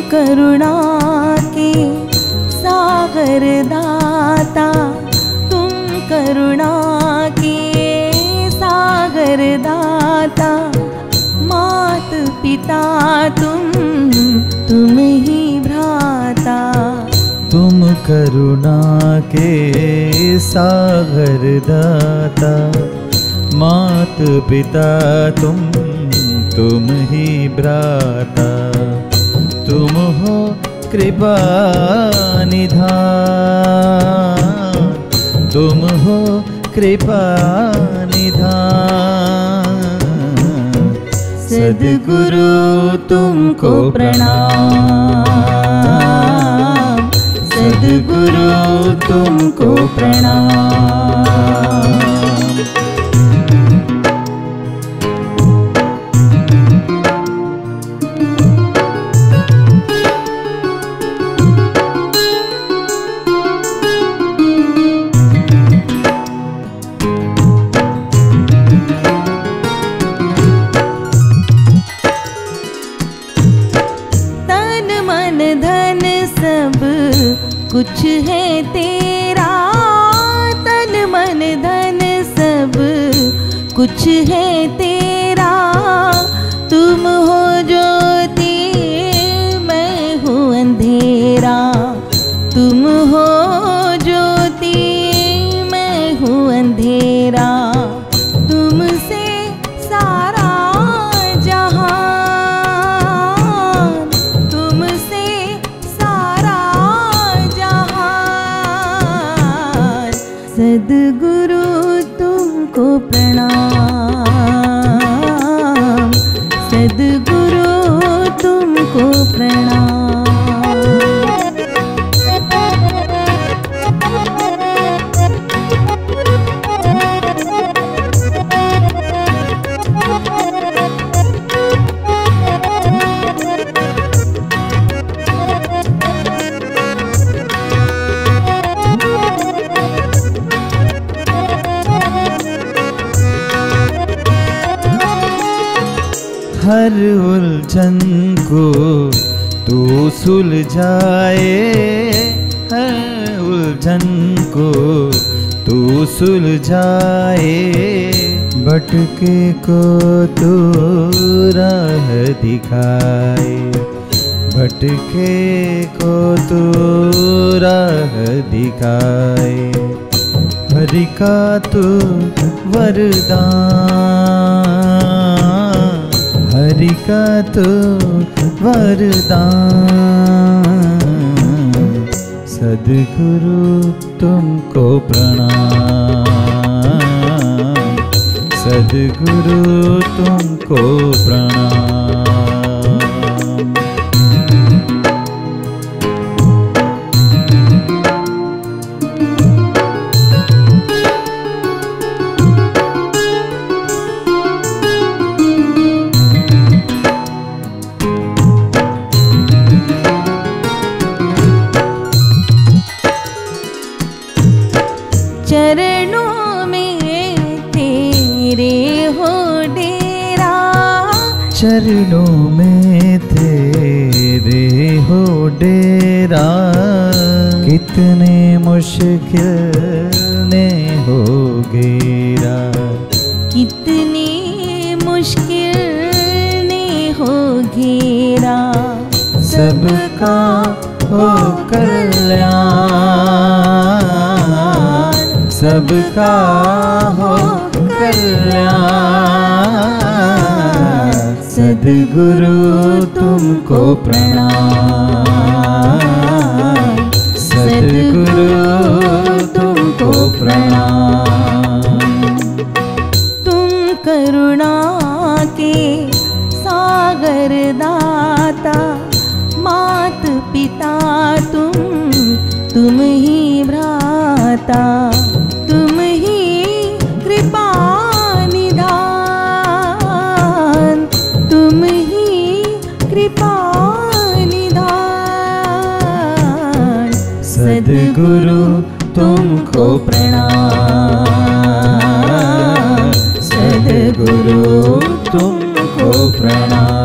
करुणा के सागर दाता, तुम करुणा के सागर दाता, मात पिता तुम ही भ्राता। तुम करुणा के सागर दाता, मात पिता तुम ही भ्राता। तुम हो कृपा निधान, तुम हो कृपा निधान। सद्गुरु तुमको प्रणाम, सद्गुरु तुमको प्रणाम। कुछ है तेरा, तन मन धन सब कुछ है तेरा। तुम हो ज्योति मैं हूँ अंधेरा, तुम हो ज्योति मैं हूँ अंधेरा। तुमसे सारा जहान, तुमसे सारा जहान। सद्गुरु तुमको प्रणाम, सद्गुरु तुमको प्रणाम। हर उलझन को तू सुलझाए, हर उलझन को तू सुलझाए। भटके को तू राह दिखाए, भटके को तू राह दिखाए। हरि का तू वरदान, हरि का तो वरदान। सद्गुरु तुमको प्रणाम, सद्गुरु तुमको प्रणाम। चरणों में तेरे हो डेरा, चरणों में तेरे हो डेरा। कितने मुश्किल ने हो घेरा, कितनी मुश्किल ने हो घेरा। सबका हो कल्याण, सबका हो कल्याण। सद्गुरु तुमको प्रणाम, सद्गुरु तुमको प्रणाम। तुम करुणा के सागर दाता, मात पिता तुम ही भ्राता। तुम ही कृपा निधान, तुम ही कृपा निधान। सद्गुरु तुमको प्रणाम, सद्गुरु तुमको प्रणाम।